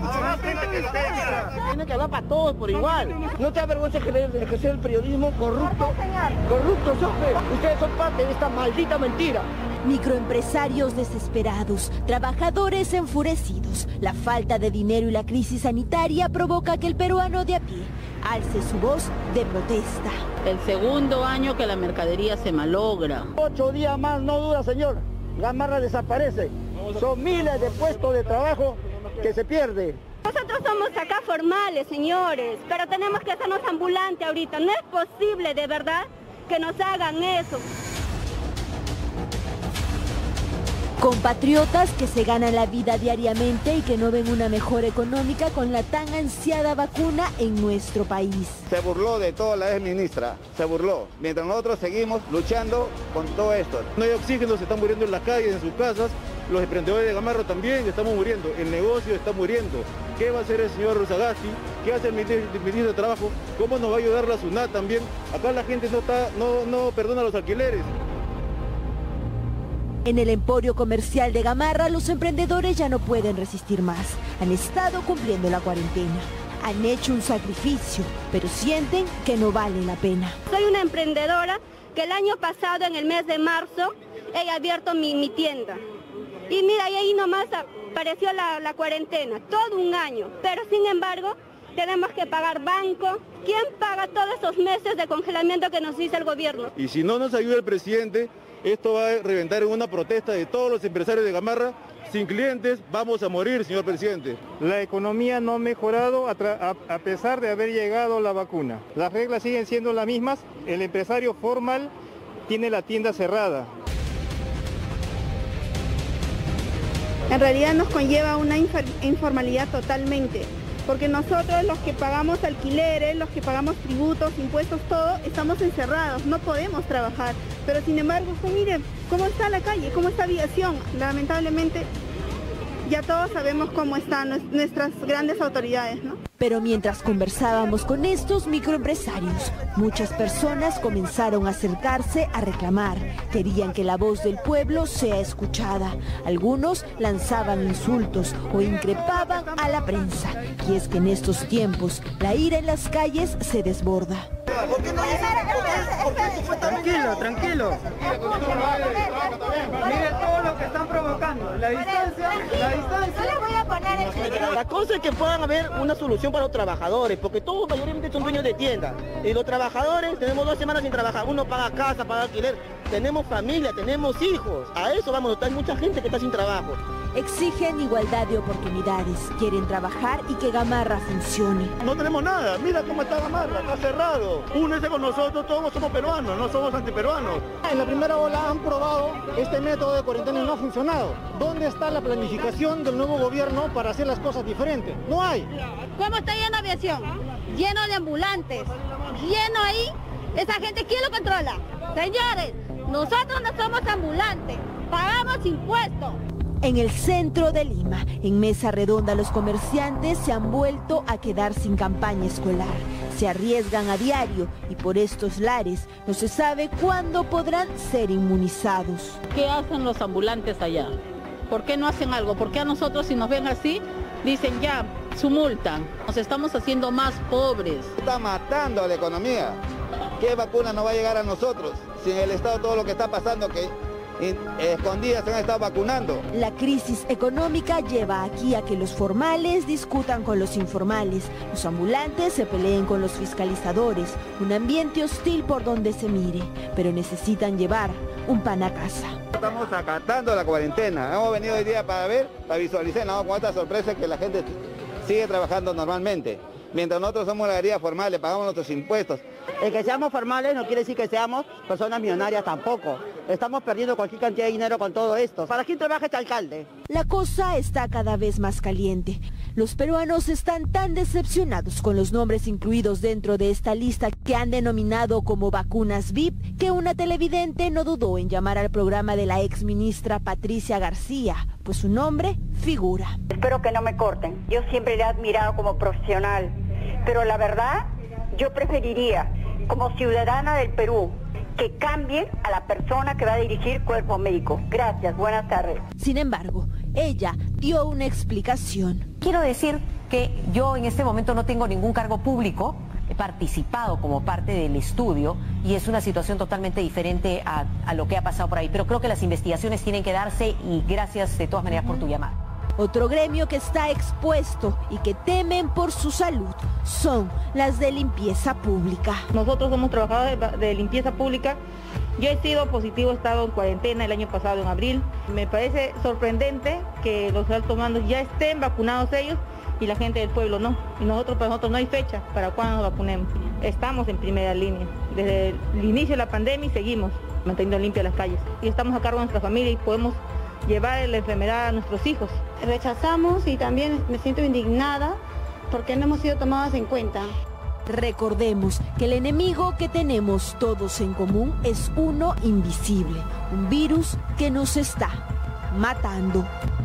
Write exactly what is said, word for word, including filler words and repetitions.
Tiene que hablar para todos por igual. No te avergüences de ejercer el periodismo corrupto. Corrupto, Sofe. Ustedes son parte de esta maldita mentira. Microempresarios desesperados, trabajadores enfurecidos. La falta de dinero y la crisis sanitaria provoca que el peruano de a pie alce su voz de protesta. El segundo año que la mercadería se malogra. Ocho días más no dura, señor. Gamarra desaparece. Son miles de puestos de trabajo que se pierden. Nosotros somos acá formales, señores, pero tenemos que hacernos ambulantes ahorita. No es posible, de verdad, que nos hagan eso. Compatriotas que se ganan la vida diariamente y que no ven una mejora económica con la tan ansiada vacuna en nuestro país. Se burló de toda la ex ministra, se burló, mientras nosotros seguimos luchando con todo esto. No hay oxígeno, se están muriendo en las calles, en sus casas, los emprendedores de Gamarra también estamos muriendo, el negocio está muriendo. ¿Qué va a hacer el señor Sagasti? ¿Qué va a hacer el ministro de Trabajo? ¿Cómo nos va a ayudar la SUNAT también? Acá la gente no, está, no, no perdona los alquileres. En el emporio comercial de Gamarra, los emprendedores ya no pueden resistir más. Han estado cumpliendo la cuarentena. Han hecho un sacrificio, pero sienten que no vale la pena. Soy una emprendedora que el año pasado, en el mes de marzo, he abierto mi, mi tienda. Y mira, y ahí nomás apareció la, la cuarentena, todo un año. Pero sin embargo, tenemos que pagar banco. ¿Quién paga todos esos meses de congelamiento que nos dice el gobierno? Y si no nos ayuda el presidente, esto va a reventar en una protesta de todos los empresarios de Gamarra. Sin clientes vamos a morir, señor presidente. La economía no ha mejorado a, a, a pesar de haber llegado la vacuna. Las reglas siguen siendo las mismas. El empresario formal tiene la tienda cerrada. En realidad nos conlleva una informalidad totalmente. Porque nosotros, los que pagamos alquileres, los que pagamos tributos, impuestos, todo, estamos encerrados, no podemos trabajar. Pero sin embargo, pues, miren cómo está la calle, cómo está Aviación. Lamentablemente, ya todos sabemos cómo están nuestras grandes autoridades, ¿no? Pero mientras conversábamos con estos microempresarios, muchas personas comenzaron a acercarse a reclamar. Querían que la voz del pueblo sea escuchada. Algunos lanzaban insultos o increpaban a la prensa. Y es que en estos tiempos, la ira en las calles se desborda. ¿Por qué no hay ese? Tranquilo, tranquilo. Miren todo lo que están provocando. La distancia, la distancia. La cosa es que puedan haber una solución para los trabajadores, porque todos mayormente son dueños de tiendas. Y los trabajadores tenemos dos semanas sin trabajar. Uno paga casa, paga alquiler. Tenemos familia, tenemos hijos. A eso vamos, hay mucha gente que está sin trabajo. Exigen igualdad de oportunidades, quieren trabajar y que Gamarra funcione. No tenemos nada, mira cómo está Gamarra, está cerrado. Únese con nosotros, todos somos peruanos, no somos antiperuanos. En la primera ola han probado este método de cuarentena y no ha funcionado. ¿Dónde está la planificación del nuevo gobierno para hacer las cosas diferentes? No hay. ¿Cómo está lleno de Aviación? Lleno de ambulantes, lleno ahí. Esa gente, ¿quién lo controla? Señores, nosotros no somos ambulantes, pagamos impuestos. En el centro de Lima, en mesa redonda, los comerciantes se han vuelto a quedar sin campaña escolar. Se arriesgan a diario y por estos lares no se sabe cuándo podrán ser inmunizados. ¿Qué hacen los ambulantes allá? ¿Por qué no hacen algo? ¿Por qué a nosotros, si nos ven así, dicen ya, su multa? Nos estamos haciendo más pobres. Está matando a la economía. ¿Qué vacuna no va a llegar a nosotros? Si en el Estado todo lo que está pasando, que escondidas se han estado vacunando. La crisis económica lleva aquí a que los formales discutan con los informales, los ambulantes se peleen con los fiscalizadores, un ambiente hostil por donde se mire, pero necesitan llevar un pan a casa. Estamos acatando la cuarentena, hemos venido hoy día para ver, para visualizar, ¿no? Con esta sorpresa que la gente sigue trabajando normalmente. Mientras nosotros somos la galería formal, le pagamos nuestros impuestos. El que seamos formales no quiere decir que seamos personas millonarias tampoco. Estamos perdiendo cualquier cantidad de dinero con todo esto. ¿Para quién trabaja este alcalde? La cosa está cada vez más caliente. Los peruanos están tan decepcionados con los nombres incluidos dentro de esta lista que han denominado como vacunas V I P que una televidente no dudó en llamar al programa de la exministra Patricia García, pues su nombre figura. Espero que no me corten. Yo siempre le he admirado como profesional, pero la verdad, yo preferiría, como ciudadana del Perú, que cambie a la persona que va a dirigir cuerpo médico. Gracias, buenas tardes. Sin embargo, ella dio una explicación. Quiero decir que yo en este momento no tengo ningún cargo público, he participado como parte del estudio y es una situación totalmente diferente a, a lo que ha pasado por ahí, pero creo que las investigaciones tienen que darse y gracias de todas maneras por tu llamada. Otro gremio que está expuesto y que temen por su salud son las de limpieza pública. Nosotros somos trabajadores de limpieza pública. Yo he sido positivo, he estado en cuarentena el año pasado en abril. Me parece sorprendente que los altos mandos ya estén vacunados ellos y la gente del pueblo no. Y nosotros, para nosotros no hay fecha para cuándo nos vacunemos. Estamos en primera línea. Desde el inicio de la pandemia y seguimos manteniendo limpias las calles. Y estamos a cargo de nuestra familia y podemos llevar la enfermedad a nuestros hijos. Rechazamos y también me siento indignada porque no hemos sido tomadas en cuenta. Recordemos que el enemigo que tenemos todos en común es uno invisible, un virus que nos está matando.